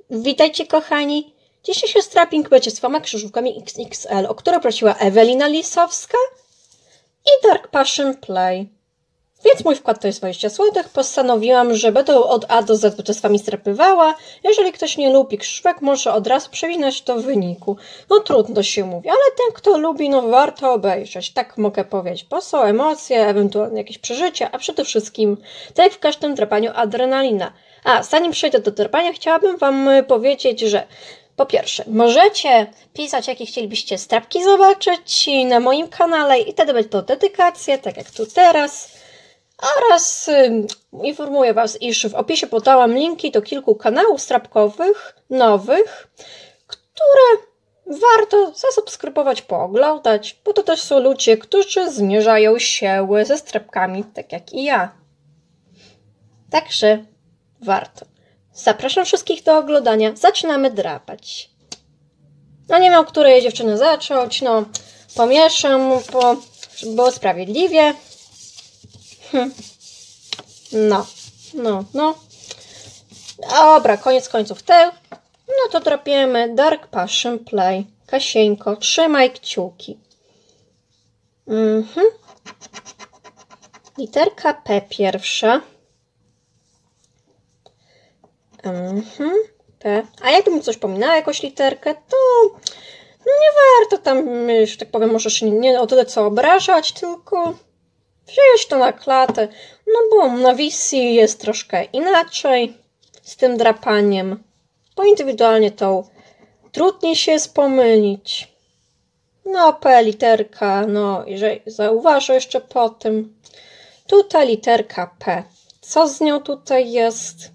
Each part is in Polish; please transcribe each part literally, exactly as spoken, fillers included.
Witajcie kochani! Dzisiejszy strapping będzie z dwoma krzyżówkami X X L, o które prosiła Ewelina Lisowska i Dark Passion Play. Więc mój wkład to jest dwadzieścia złotych. Postanowiłam, że będę od A do Z będę z wami strapywała. Jeżeli ktoś nie lubi krzyżówek, może od razu przewinąć do wyniku. No trudno się mówi, ale ten kto lubi, no warto obejrzeć. Tak mogę powiedzieć, bo są emocje, ewentualnie jakieś przeżycia, a przede wszystkim, tak jak w każdym drapaniu, adrenalina. A zanim przejdę do drapania, chciałabym wam powiedzieć, że po pierwsze, możecie pisać, jakie chcielibyście strapki zobaczyć na moim kanale i wtedy będzie to dedykacje, tak jak tu teraz. Oraz y, informuję was, iż w opisie podałam linki do kilku kanałów strapkowych, nowych, które warto zasubskrybować, pooglądać, bo to też są ludzie, którzy zmierzają się ze strapkami, tak jak i ja. Także warto. Zapraszam wszystkich do oglądania. Zaczynamy drapać. No nie wiem, od której dziewczyny zacząć. No, pomieszam, bo, żeby było sprawiedliwie. Hm. No, no, no. Dobra, koniec końców te. No to drapiemy Dark Passion Play. Kasieńko, trzymaj kciuki. Mhm. Literka P pierwsza. Mhm. P. A jakbym coś pominęła, jakąś literkę, to no nie warto tam, że tak powiem, możesz nie, nie o tyle co obrażać, tylko wziąć to na klatę. No bo na wizji jest troszkę inaczej z tym drapaniem, bo indywidualnie to trudniej się jest pomylić. No P literka, no jeżeli zauważę jeszcze po tym. Tutaj literka P. Co z nią tutaj jest?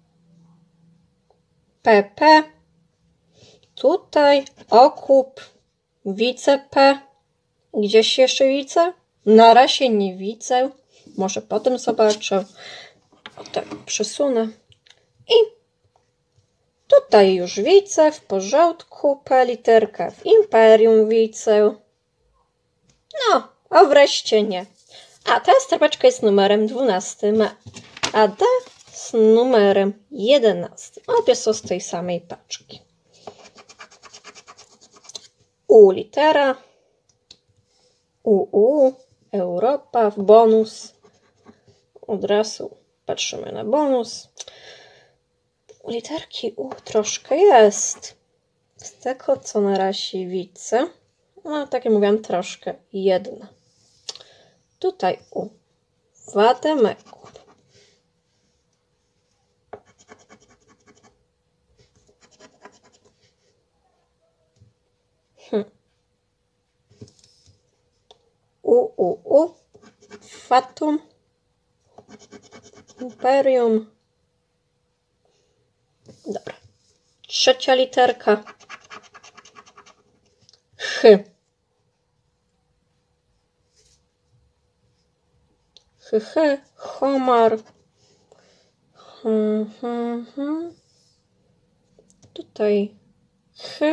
P P. Tutaj okup. Widzę P. Gdzieś jeszcze widzę? Na razie nie widzę. Może potem zobaczę. O tak, przesunę. I tutaj już widzę. W porządku. P literkę w Imperium widzę. No, a wreszcie nie. A ta strapeczka jest numerem dwunastym. A D z numerem jedenastym. Obie są z tej samej paczki. U litera. U U. Europa w bonus. Od razu patrzymy na bonus. U literki U troszkę jest. Z tego co na razie widzę. No tak jak mówiłam, troszkę. Jedna. Tutaj U. Wademeku. Hmm. U, U, U. Fatum. Imperium. Dobra. Trzecia literka. Ch. H, H. Homar. Hmm, hmm, hmm. Tutaj H.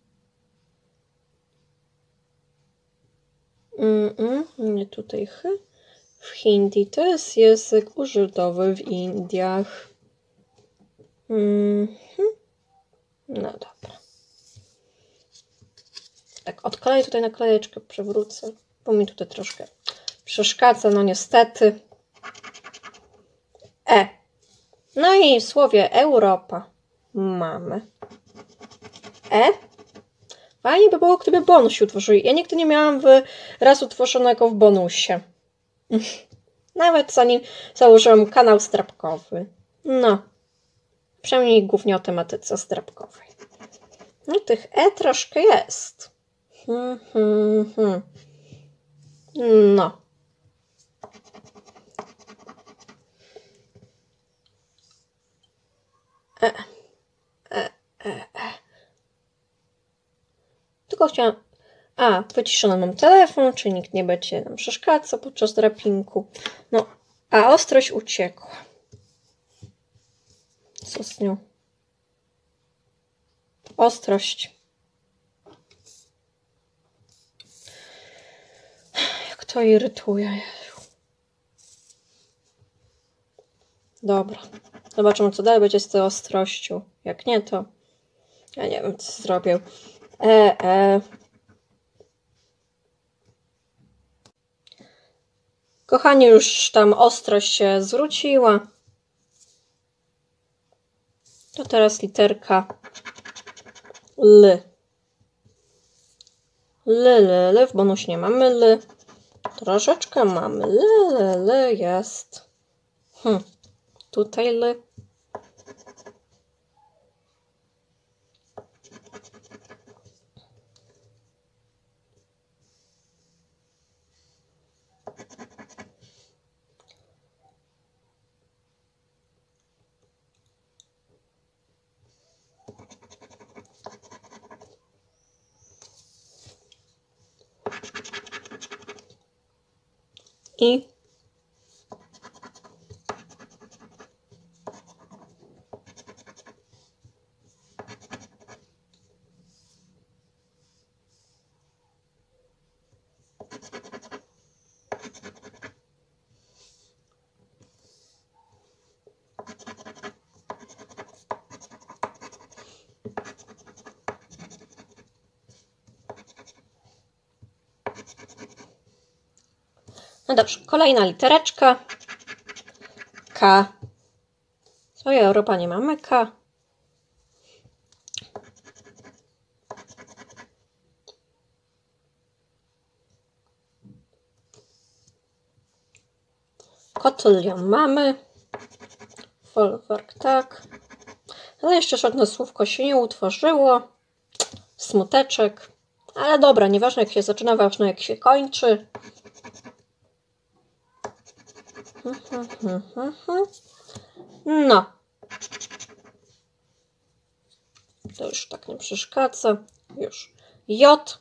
Mm -mm, nie tutaj H. W hindi to jest język użytowy w Indiach. Mm -hmm. No dobra. Tak, odkleję tutaj naklejeczkę, przewrócę, bo mi tutaj troszkę przeszkadza, no niestety. E. No i w słowie Europa mamy E. Fajnie by było, gdyby bonus się utworzył. Ja nigdy nie miałam raz utworzonego w bonusie. Nawet zanim założyłam kanał strapkowy. No. Przynajmniej głównie o tematyce strapkowej. No tych E troszkę jest. Hmm, hmm, hmm. No. E. E. E. E. Tylko chciałam... A, wyciszony mam telefon, czyli nikt nie będzie nam przeszkadzał podczas drapinku. No, a ostrość uciekła. Co z nią? Ostrość. Jak to irytuje. Dobra. Zobaczymy, co dalej będzie z tą ostrością. Jak nie, to ja nie wiem, co zrobię. E, e. Kochani, już tam ostrość się zwróciła. To teraz literka L. L, L, L. W bonusie nie mamy L. Troszeczkę mamy L, L, L jest. Hm. Tutaj L. I no dobrze, kolejna litereczka. K. Swoja Europa nie mamy K. Kotylion mamy. Folwark tak. Ale jeszcze żadne słówko się nie utworzyło. Smuteczek. Ale dobra, nieważne jak się zaczyna, ważne jak się kończy. No. To już tak nie przeszkadza. Już. J.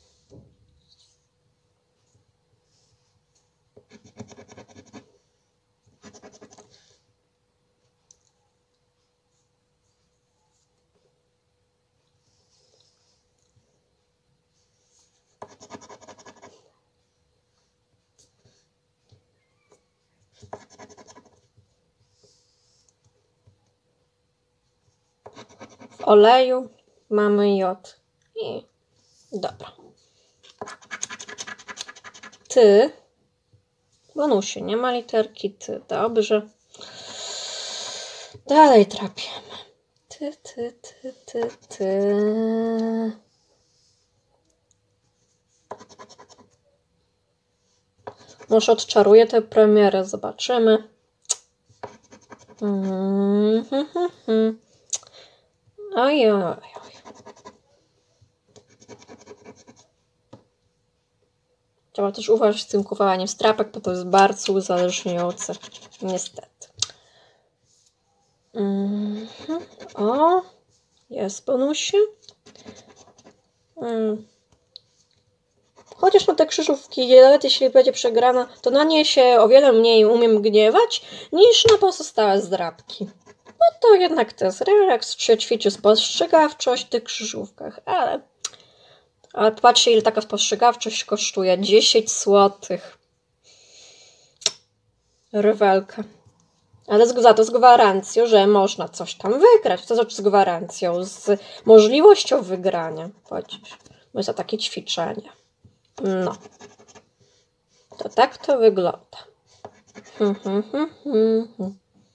W oleju mamy J. I dobra. Ty. W bonusie nie ma literki ty. Dobrze. Dalej trapiemy. Ty, ty, ty, ty, ty. Może odczaruję tę premierę. Zobaczymy. Mm -hmm -hmm. Oj, oj, oj. Trzeba też uważać z tym kupowaniem strapek, bo to jest bardzo uzależniające. Niestety. Mm -hmm. O, jest w bonusie. Mm. Chociaż na te krzyżówki, nawet jeśli będzie przegrana, to na nie się o wiele mniej umiem gniewać, niż na pozostałe zdrabki. No to jednak to jest relaks, się ćwiczy spostrzegawczość w tych krzyżówkach, ale, ale patrzcie, ile taka spostrzegawczość kosztuje. dziesięć złotych. Rywelka. Ale za to z gwarancją, że można coś tam wygrać. To znaczy z gwarancją, z możliwością wygrania. Płacić. Bo za takie ćwiczenie. No. To tak to wygląda. Hmm, hmm, hmm, hmm.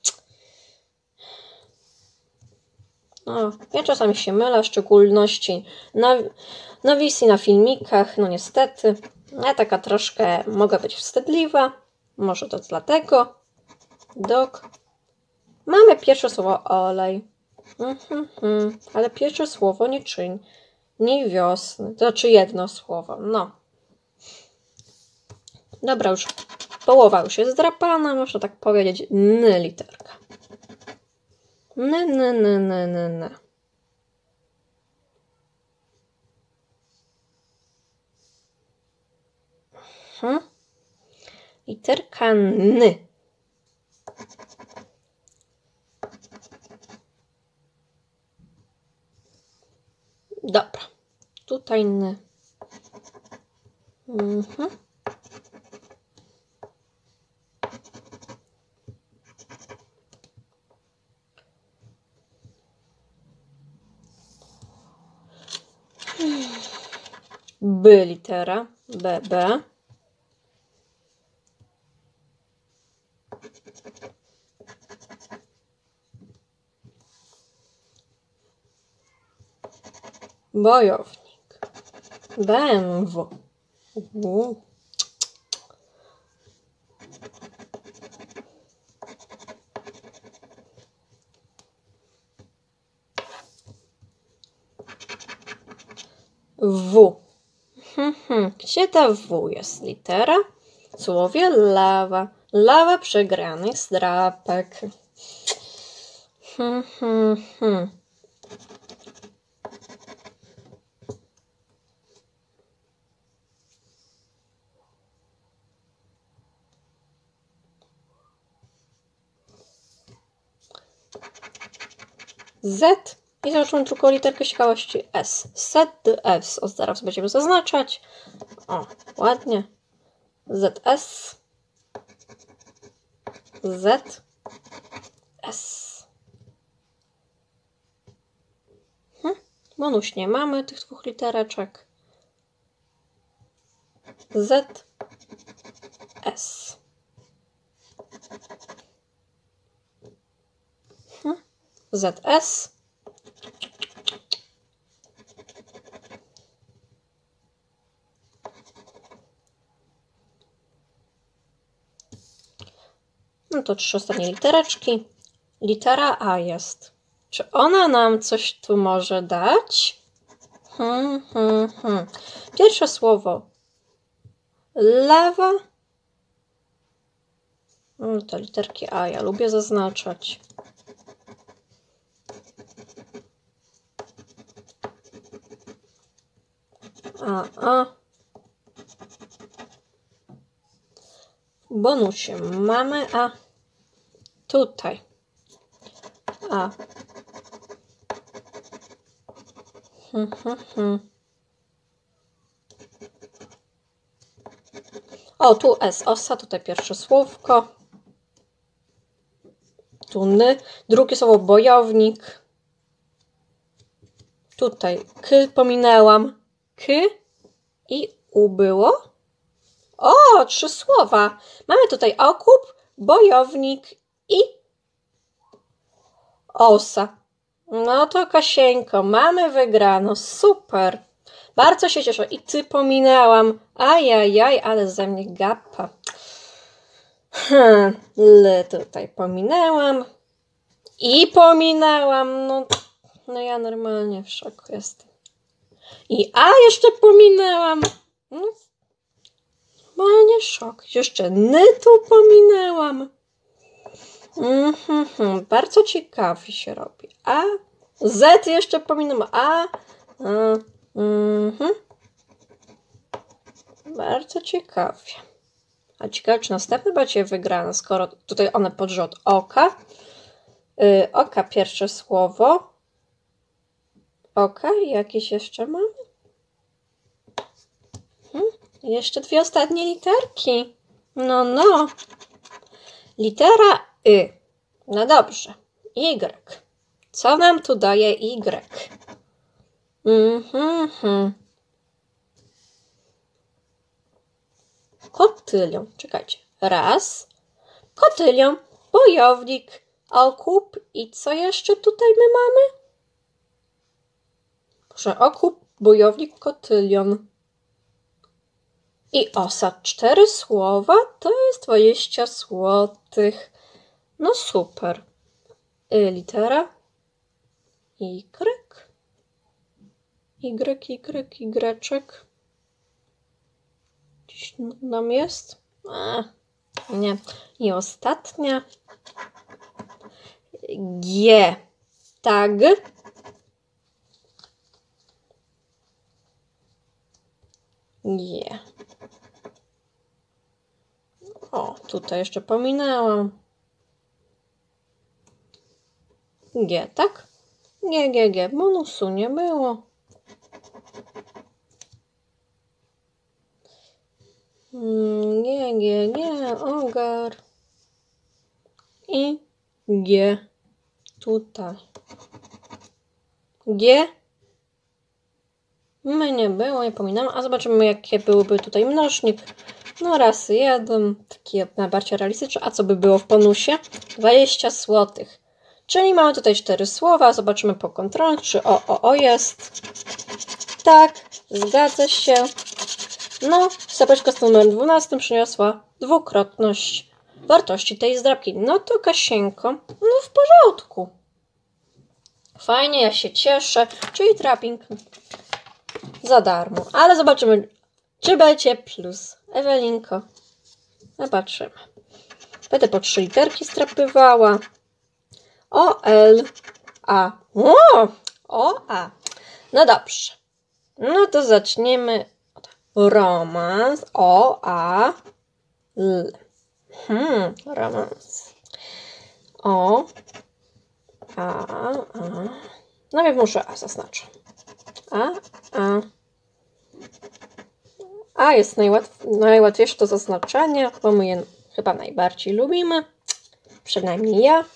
No, ja czasami się mylę, w szczególności na, na wizji, na filmikach, no niestety. Ja taka troszkę mogę być wstydliwa, może to dlatego. Dok. Mamy pierwsze słowo olej. Mm -hmm -hmm. Ale pierwsze słowo nie czyń. Nie wiosny. To znaczy jedno słowo, no. Dobra, już połowa już jest zdrapana, można tak powiedzieć. N literka. N, n, n, n, n, n. Hmm. Literka N. Dobra. Tutaj N. Mhm. B litera, B, B. Bojownik, B M W. U. W. Hmm, gdzie ta W jest litera? W słowie lawa. Lawa przegranych zdrapek. Hmm, hmm, hmm. Z. I zobaczymy drugą literkę z ciekawości. S. Z, S. O, zaraz będziemy zaznaczać. O, ładnie. Z, S. Z, S. Hm? Monuś, nie mamy tych dwóch litereczek. Z, S. Hm? Z, S. No to trzy ostatnie litereczki. Litera A jest. Czy ona nam coś tu może dać? Hmm, hmm, hmm. Pierwsze słowo. Lawa. No to literki A ja lubię zaznaczać. A, A. W bonusie mamy A. Tutaj. A. Hmm, hmm, hmm. O, tu S, osa, tutaj pierwsze słówko. Tu N, drugie słowo bojownik. Tutaj K pominęłam. K i U było. O, trzy słowa. Mamy tutaj okup, bojownik i osa. No to Kasieńko, mamy wygrano. Super. Bardzo się cieszę. I ty pominęłam. Ajajaj, ale ze mnie gapa. Hmm, L tutaj pominęłam. I pominęłam. No, no ja normalnie w szoku jestem. I A jeszcze pominęłam. No, normalnie szok. Jeszcze N tu pominęłam. Mm-hmm, bardzo ciekawie się robi. A, Z jeszcze pominęłam. A, mm-hmm. Bardzo ciekawie. A ciekawe, czy następny będzie wygrany, skoro tutaj one pod rząd oka. Yy, oka pierwsze słowo. Oka, jakieś jeszcze mamy? Hmm? Jeszcze dwie ostatnie literki. No, no. Litera Y. No dobrze. Y. Co nam tu daje Y? Mhm. Kotylion. Czekajcie. Raz. Kotylion. Bojownik. Okup. I co jeszcze tutaj my mamy? Proszę, okup, bojownik, kotylion. I osa. Cztery słowa to jest dwadzieścia złotych. No super. Y, litera. Y. Y, Y, Y. Gdzieś nam jest? A, nie. I ostatnia. G. Tag. G. O, tutaj jeszcze pominęłam. G, tak? G, G, G. Bonusu nie było. G, G, G. Ogar. I G. Tutaj. G. My nie było, nie pominamy. A zobaczymy, jakie byłyby tutaj mnożnik. No raz jeden, taki najbardziej realistyczny. A co by było w bonusie? dwadzieścia złotych. Czyli mamy tutaj cztery słowa. Zobaczymy po kontrolach, czy o, o, o jest. Tak, zgadza się. No, stopeczka z numerem dwunastym przyniosła dwukrotność wartości tej zdrabki. No to Kasieńko, no w porządku. Fajnie, ja się cieszę. Czyli trapping za darmo. Ale zobaczymy, czy będzie plus. Ewelinko, zobaczymy. Będę po trzy literki strapywała. O, L, A. O, o, A. No dobrze. No to zaczniemy od romans. O, A, L. Hmm, romans. O, A, A. Najpierw muszę A zaznaczę. A, A. A jest najłatw najłatwiejsze do zaznaczenia, bo my je chyba najbardziej lubimy. Przynajmniej ja.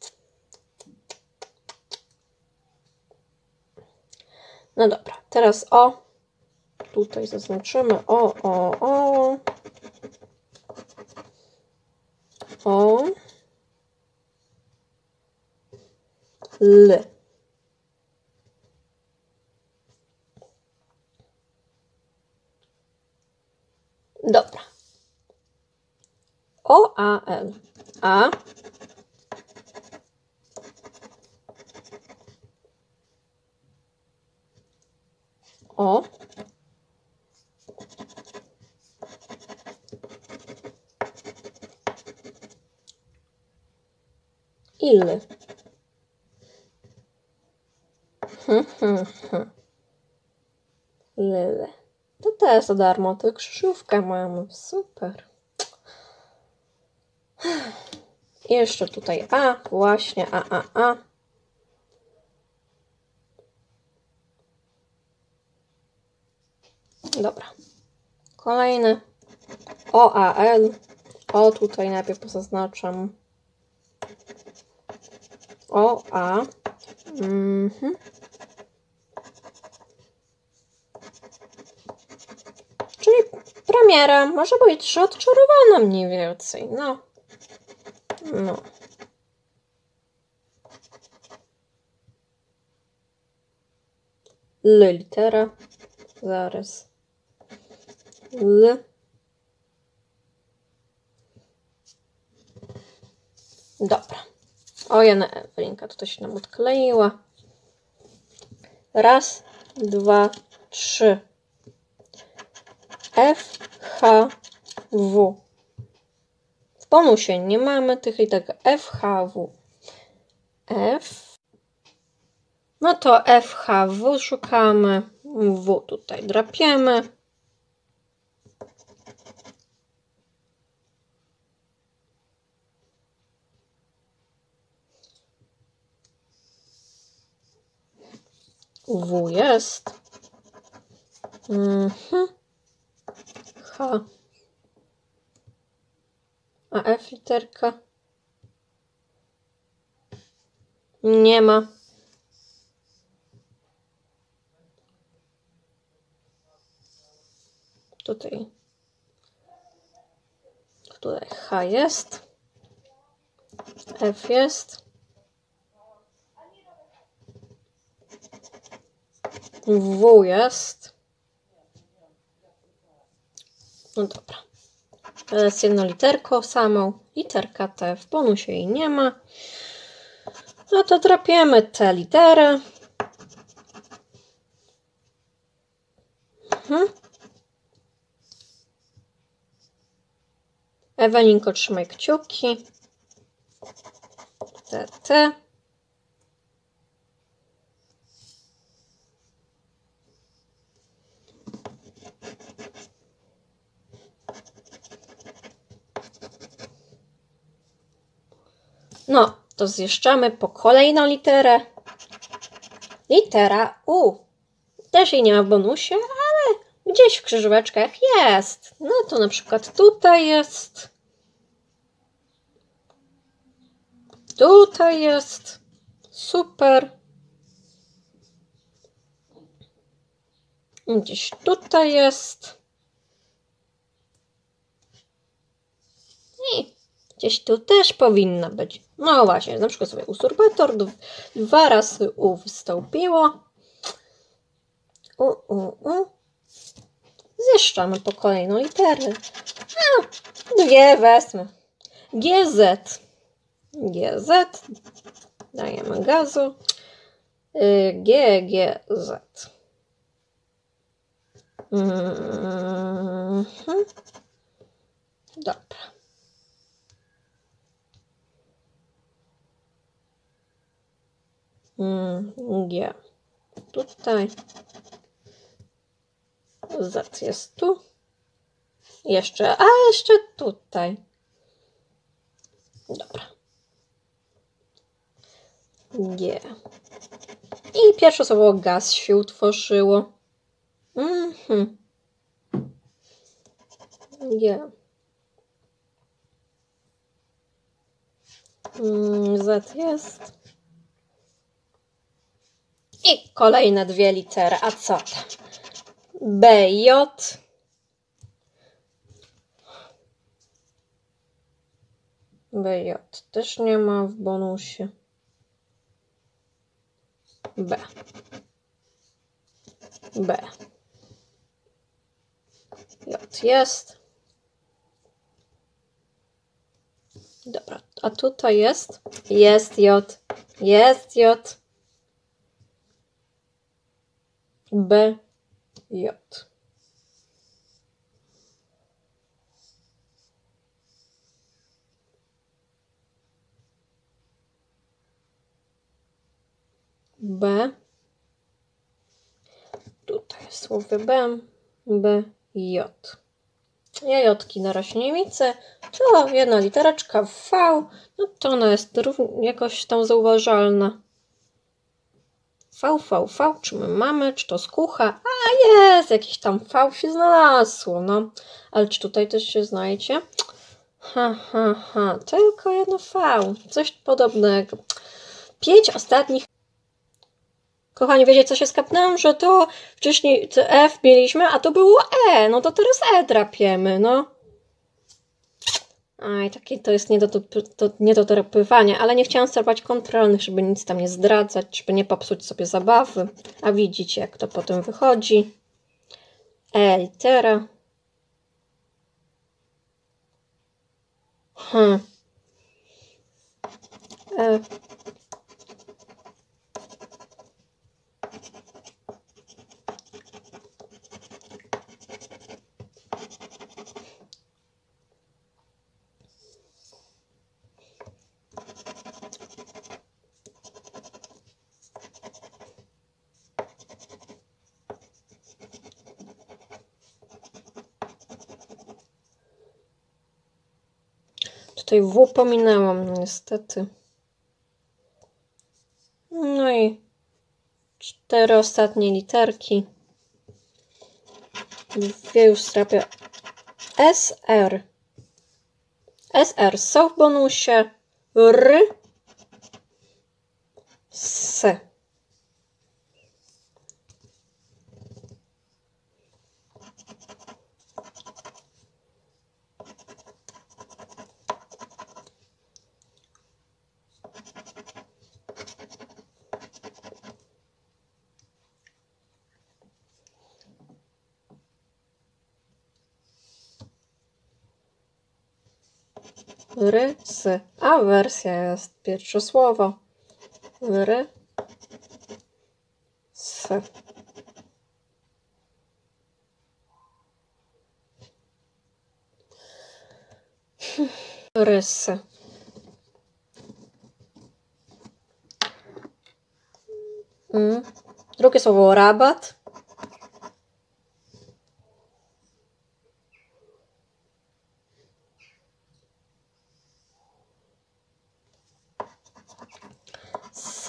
No dobra, teraz O. Tutaj zaznaczymy O, O, O. O. L. Dobra. O, A, L. A. O. Il. Hmm, hmm, hmm. Lyle. To też za darmo, to krzyżówkę mamy. Super. I jeszcze tutaj A, właśnie A, A, A. Dobra. Kolejny. O, A, L. O, tutaj najpierw pozaznaczam. O, A. Mhm. Czyli premiera. Może być odczarowana mniej więcej. No. No. L litera. Zaraz. L. Dobra. O, Jana Ewelinka tutaj się nam odkleiła. Raz, dwa, trzy. F, H, W. W bonusie nie mamy tych i tak F, H, W. F. No to F, H, W szukamy. W tutaj drapiemy. W jest. Mhm. H. A F literka? Nie ma. Tutaj. Tutaj H jest. F jest. W jest. No dobra. Teraz jedną literką samą. Literka T. W bonusie jej nie ma. No to drapiemy tę literę. Mhm. Ewelinko, trzymaj kciuki. T, T. No, to zjeżdżamy po kolejną literę. Litera U. Też jej nie ma w bonusie, ale gdzieś w krzyżóweczkach jest. No to na przykład tutaj jest. Tutaj jest. Super. Gdzieś tutaj jest. I gdzieś tu też powinna być. No właśnie, na przykład sobie usurpator dwa razy U wystąpiło. U, u, u. Zjeżdżamy po kolejną literę. A, dwie wezmę. G Z. G Z. Dajemy gazu. G, G, Z. Mhm. Dobra. G. Tutaj. Z jest tu. Jeszcze, a jeszcze tutaj. Dobra. G. I pierwsze słowo gaz się utworzyło. Mhm. G. Z jest. I kolejne dwie litery. A co tam? B, J. B, J też nie ma w bonusie. B. B. J jest. Dobra, a tutaj jest? Jest J. Jest J. B. J. B. Tutaj jest słowo B. B. J. Ja Jotki na razie nie widzę. To jedna litereczka V. No to ona jest jakoś tam zauważalna. V, V, V. Czy my mamy? Czy to skucha? A jest! Jakieś tam V się znalazło. No. Ale czy tutaj też się znajdzie? Ha, ha, ha. Tylko jedno V. Coś podobnego. Pięć ostatnich. Kochani, wiecie, co się skapnęłam? Że to wcześniej to F mieliśmy, a to było E. No to teraz E drapiemy, no. Aj, takie to jest nie do, do, nie do drapywania, ale nie chciałam strapać kontrolnych, żeby nic tam nie zdradzać, żeby nie popsuć sobie zabawy. A widzicie, jak to potem wychodzi. E litera. Hmm. E. Tutaj W pominęłam, no niestety. No i cztery ostatnie literki. Dwie już strapię. S R. S R są w bonusie. R. S. Rys. A wersja jest pierwsze słowo. Ry. S. Rys. Mm. Drugie słowo rabat. S.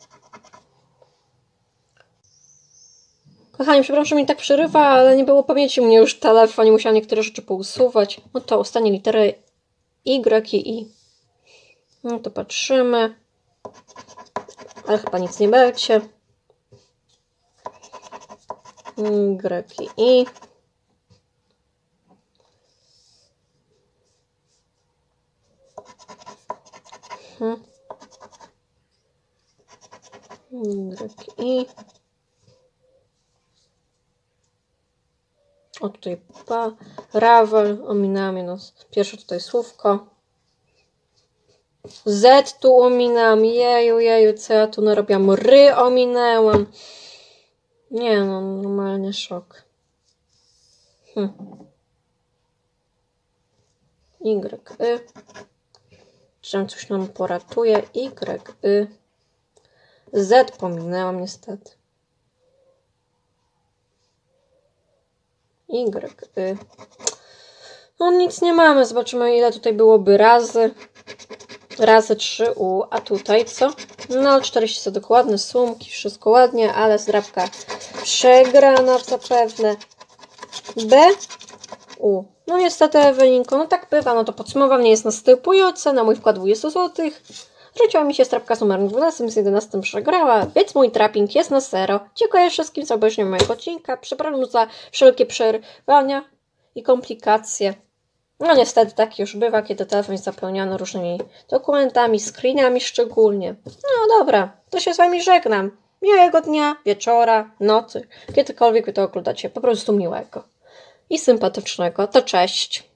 Kochani, przepraszam, mi tak przerywa, ale nie było pamięci u mnie już telefon, nie musiałam niektóre rzeczy pousuwać. No to ostatnie litery Y i I. No to patrzymy. Ale chyba nic nie będzie. Y i I. Hmm. Y i O, tutaj pa, Ravel, ominęłam jedno pierwsze tutaj słówko. Z tu ominęłam, jeju, jeju, co ja tu narobiłam, ry ominęłam. Nie no, normalnie szok. Hm. Y, y. Czy coś nam poratuje? Y, y. Z pominęłam niestety. Y, y. No nic nie mamy, zobaczymy ile tutaj byłoby razy. Razy trzy U, a tutaj co? No czterdzieści dokładne, sumki, wszystko ładnie, ale zdrabka przegrana zapewne. B, U. No niestety Ewelinko, no tak bywa, no to podsumowam, nie jest następujące, na mój wkład dwadzieścia złotych. Rzuciła mi się strapka z numerem dwunastym, z jedenastym przegrała, więc mój trapping jest na zero. Dziękuję wszystkim za obejrzenie mojego odcinka, przepraszam za wszelkie przerwania i komplikacje. No niestety tak już bywa, kiedy telefon jest zapełniony różnymi dokumentami, screenami szczególnie. No dobra, to się z Wami żegnam. Miłego dnia, wieczora, nocy, kiedykolwiek Wy to oglądacie, po prostu miłego i sympatycznego. To cześć!